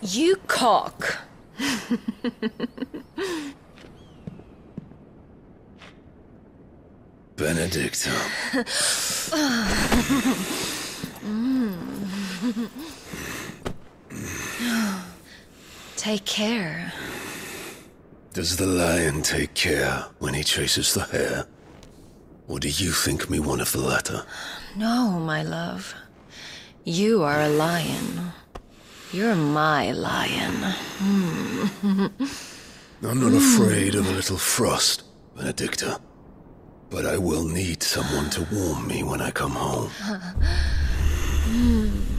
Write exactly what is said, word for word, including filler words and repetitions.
You cock. Benedikta. Take care. Does the lion take care when he chases the hare? Or do you think me one of the latter? No, my love. You are a lion. You're my lion. Mm. I'm not afraid of a little frost, Benedikta. But I will need someone to warm me when I come home. Mm.